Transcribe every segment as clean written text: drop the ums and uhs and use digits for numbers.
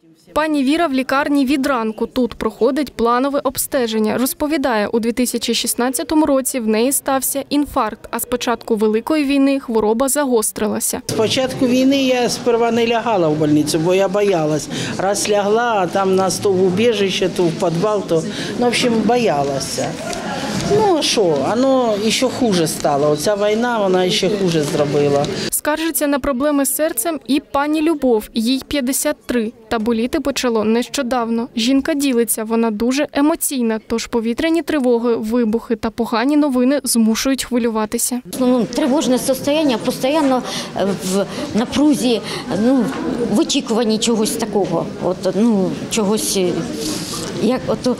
Пані Віра в лікарні від ранку. Тут проходить планове обстеження. Розповідає, у 2016 році в неї стався інфаркт, а з початку Великої війни хвороба загострилася. З початку війни я сперва не лягала в больницю, бо я боялась. Раз лягла, а там нас то в убіжище, то в підвал, то, в общем, боялася. Ну, а що, воно ще хуже стало. Оця війна, вона ще хуже зробила. Скаржиться на проблеми з серцем і пані Любов. Їй 53. Та боліти почало нещодавно. Жінка ділиться, вона дуже емоційна, тож повітряні тривоги, вибухи та погані новини змушують хвилюватися. Тривожне стані, постійно в напрузі, в очікуванні чогось такого, чогось, як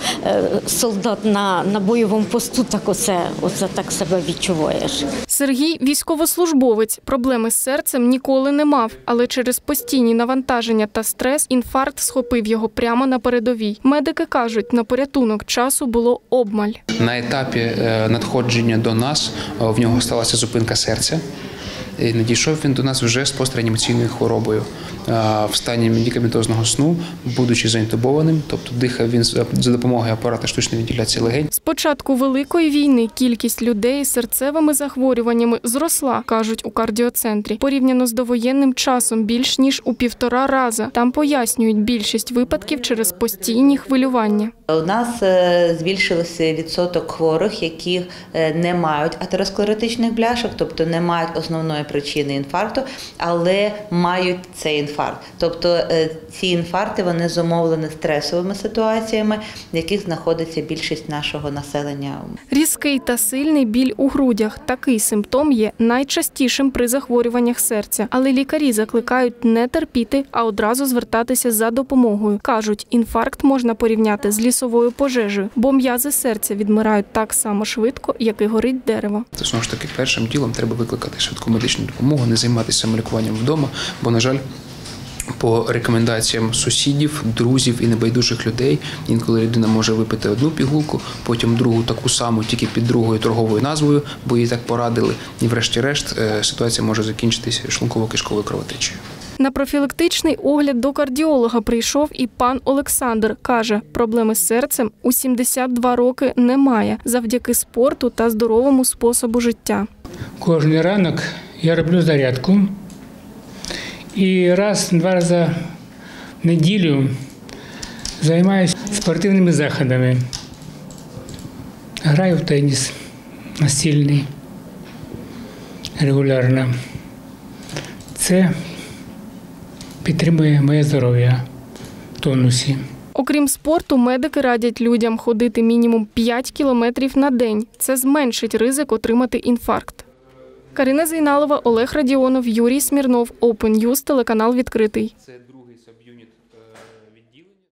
солдат на бойовому посту, так оце так себе відчуваєш. Сергій – військовослужбовець. Проблеми з серцем ніколи не мав, але через постійні навантаження та стрес інфаркт схопив його прямо на передовій. Медики кажуть, на порятунок часу було обмаль. На етапі надходження до нас в нього сталася зупинка серця. І надійшов він до нас вже з постреанімаційною хворобою в стані медикаментозного сну, будучи заінтубованим, тобто дихав він за допомогою апарату штучної вентиляції легень. З початку Великої війни кількість людей з серцевими захворюваннями зросла, кажуть у кардіоцентрі. Порівняно з довоєнним часом більш ніж у 1,5 рази. Там пояснюють, більшість випадків через постійні хвилювання. У нас збільшився відсоток хворих, які не мають атеросклеротичних бляшок, тобто не мають основної причини інфаркту, але мають цей інфаркт. Тобто ці інфаркти, вони зумовлені стресовими ситуаціями, в яких знаходиться більшість нашого населення. Різкий та сильний біль у грудях. Такий симптом є найчастішим при захворюваннях серця. Але лікарі закликають не терпіти, а одразу звертатися за допомогою. Кажуть, інфаркт можна порівняти з лісовою пожежею, бо м'язи серця відмирають так само швидко, як і горить дерево. Знову ж таки, першим ділом треба викликати швидку медичну допомогу, не займатися самолікуванням вдома, бо, на жаль, по рекомендаціям сусідів, друзів і небайдужих людей, інколи людина може випити одну пігулку, потім другу таку саму, тільки під другою торговою назвою, бо їй так порадили. І врешті-решт ситуація може закінчитися шлунково-кишковою кровотечею. На профілактичний огляд до кардіолога прийшов і пан Олександр. Каже, проблеми з серцем у 72 роки немає, завдяки спорту та здоровому способу життя. Кожен ранок я роблю зарядку. І раз-два рази в неділю займаюся спортивними заходами. Граю в теніс настільний регулярно. Це підтримує моє здоров'я в тонусі. Окрім спорту, медики радять людям ходити мінімум 5 кілометрів на день. Це зменшить ризик отримати інфаркт. Карина Зейналова, Олег Радіонов, Юрій Смірнов, Open News, телеканал «Відкритий».